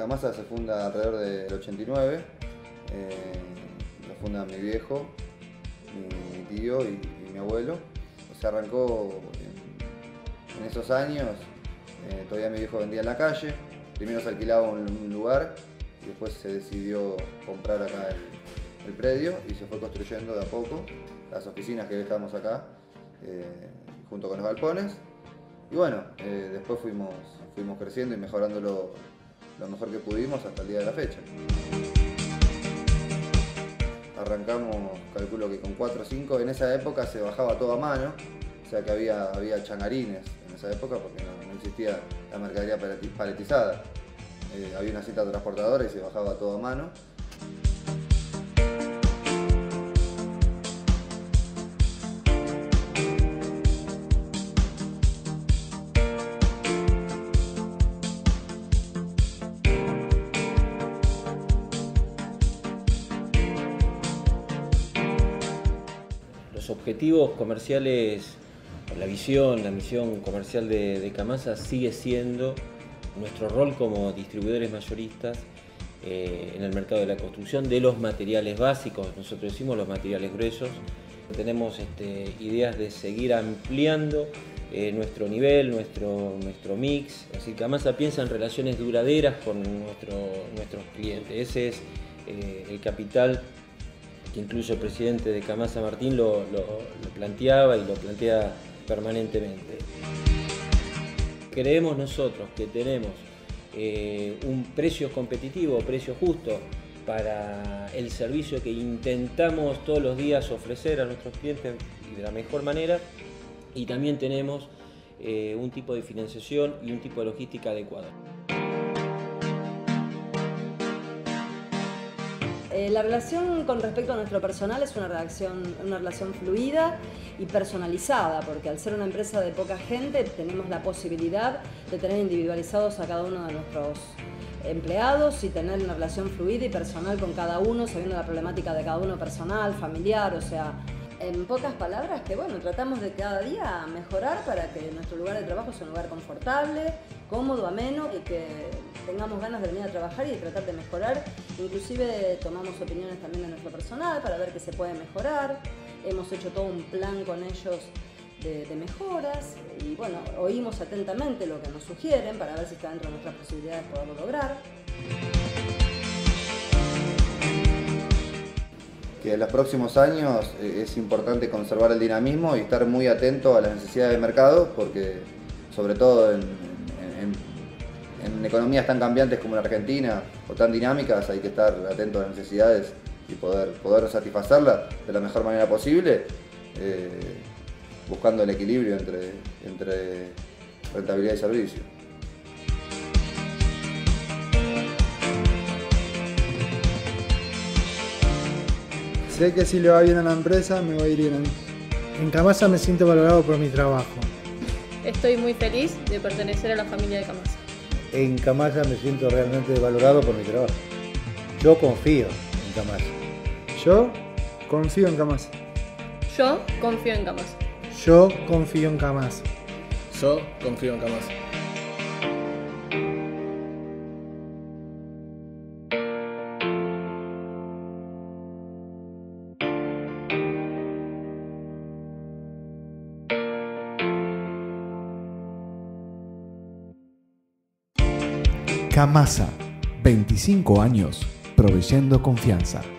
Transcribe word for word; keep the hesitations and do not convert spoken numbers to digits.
Camasa se funda alrededor del ochenta y nueve, eh, lo funda mi viejo, mi, mi tío y, y mi abuelo. Se arrancó en, en esos años, eh, todavía mi viejo vendía en la calle, primero se alquilaba un, un lugar y después se decidió comprar acá el, el predio y se fue construyendo de a poco las oficinas que estamos acá, eh, junto con los galpones. Y bueno, eh, después fuimos, fuimos creciendo y mejorando lo, lo mejor que pudimos hasta el día de la fecha. Arrancamos, calculo que con cuatro o cinco, en esa época se bajaba todo a mano, o sea que había, había changarines en esa época porque no, no existía la mercadería paletizada. Eh, había una cinta transportadora y se bajaba todo a mano. Los objetivos comerciales, la visión, la misión comercial de, de Camasa sigue siendo nuestro rol como distribuidores mayoristas eh, en el mercado de la construcción de los materiales básicos. Nosotros decimos los materiales gruesos. Tenemos este, ideas de seguir ampliando eh, nuestro nivel, nuestro, nuestro mix. Así que Camasa piensa en relaciones duraderas con nuestro, nuestros clientes. Ese es eh, el capital que incluso el presidente de Camasa, Martín, lo, lo, lo planteaba y lo plantea permanentemente. Creemos nosotros que tenemos eh, un precio competitivo, precio justo para el servicio que intentamos todos los días ofrecer a nuestros clientes y de la mejor manera, y también tenemos eh, un tipo de financiación y un tipo de logística adecuado. Eh, la relación con respecto a nuestro personal es una relación, una relación fluida y personalizada, porque al ser una empresa de poca gente tenemos la posibilidad de tener individualizados a cada uno de nuestros empleados y tener una relación fluida y personal con cada uno, sabiendo la problemática de cada uno personal, familiar, o sea, en pocas palabras que bueno, tratamos de cada día mejorar para que nuestro lugar de trabajo sea un lugar confortable, cómodo, ameno y que tengamos ganas de venir a trabajar y de tratar de mejorar. Inclusive tomamos opiniones también de nuestro personal para ver qué se puede mejorar. Hemos hecho todo un plan con ellos de, de mejoras y bueno, oímos atentamente lo que nos sugieren para ver si está dentro de nuestras posibilidades poderlo lograr. Que en los próximos años es importante conservar el dinamismo y estar muy atento a las necesidades del mercado, porque sobre todo en, en, en economías tan cambiantes como la Argentina o tan dinámicas hay que estar atento a las necesidades y poder, poder satisfacerlas de la mejor manera posible, eh, buscando el equilibrio entre, entre rentabilidad y servicio. Sé que si le va bien a la empresa, me va a ir bien a mí. En Camasa me siento valorado por mi trabajo. Estoy muy feliz de pertenecer a la familia de Camasa. En Camasa me siento realmente valorado por mi trabajo. Yo confío en Camasa. Yo confío en Camasa. Yo confío en Camasa. Yo confío en Camasa. Yo confío en Camasa. Camasa, veinticinco años proveyendo confianza.